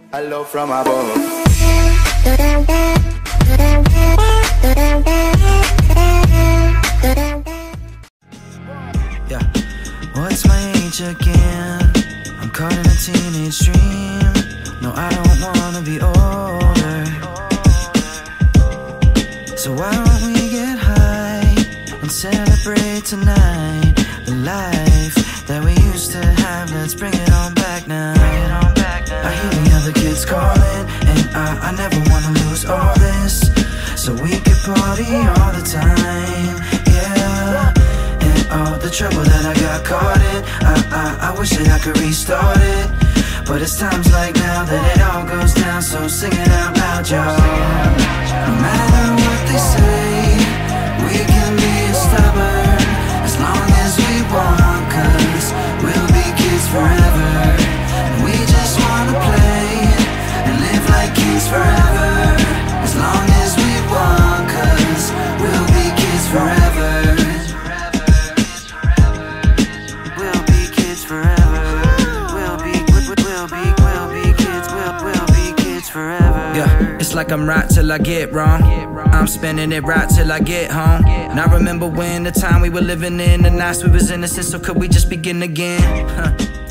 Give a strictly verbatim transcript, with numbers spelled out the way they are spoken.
I love from above. Yeah, what's my age again? I'm caught in a teenage dream. No, I don't wanna be older. So why don't we get high and celebrate tonight? The life that we used to have, let's bring it on back now. I hear the other kids calling, and I, I never wanna lose all this. So we could party all the time, yeah. And all the trouble that I got caught in, I, I, I wish that I could restart it. But it's times like now that it all goes down, so sing it out loud, y'all. No matter what they say, we can be stubborn as long as we want, cause we'll be kids forever. And we just wanna play and live like kids forever, as long as we want, cause we'll be kids forever. We'll be kids forever. We'll be, we'll be, we'll be kids, we'll, we'll be kids forever. Yeah, it's like I'm right till I get wrong. I'm spinning it right till I get home. And I remember when the time we were living in, the nights we was innocent, so could we just begin again? Huh.